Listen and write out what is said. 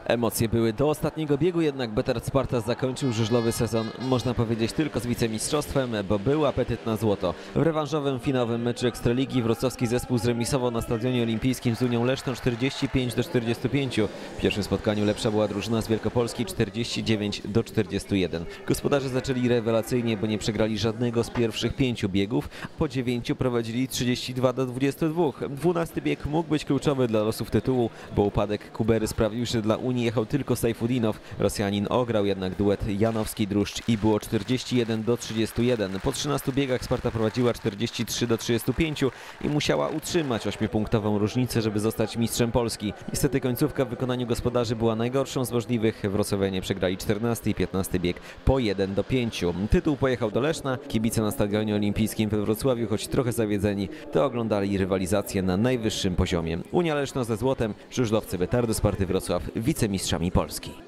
Emocje były do ostatniego biegu, jednak Betard Sparta zakończył żużlowy sezon, można powiedzieć, tylko z wicemistrzostwem, bo był apetyt na złoto. W rewanżowym finałowym meczu Ekstraligi wrocławski zespół zremisował na Stadionie Olimpijskim z Unią Leszną 45-45. W pierwszym spotkaniu lepsza była drużyna z Wielkopolski 49-41. Gospodarze zaczęli rewelacyjnie, bo nie przegrali żadnego z pierwszych 5 biegów. Po 9 prowadzili 32-22. 12 bieg mógł być kluczowy dla losów tytułu, bo upadek Kubery sprawił, że dla Unii jechał tylko Sajfudinow. Rosjanin ograł jednak duet Janowski-Druszcz i było 41-31. Po 13 biegach Sparta prowadziła 43-35 i musiała utrzymać 8-punktową różnicę, żeby zostać mistrzem Polski. Niestety końcówka w wykonaniu gospodarzy była najgorszą z możliwych. Wrocławianie przegrali 14 i 15 bieg po 1-5. Tytuł pojechał do Leszna. Kibice na Stadionie Olimpijskim we Wrocławiu, choć trochę zawiedzeni, to oglądali rywalizację na najwyższym poziomie. Unia Leszno ze złotem, żużlowcy Betardy Sparty Wrocław wicemistrzami Polski.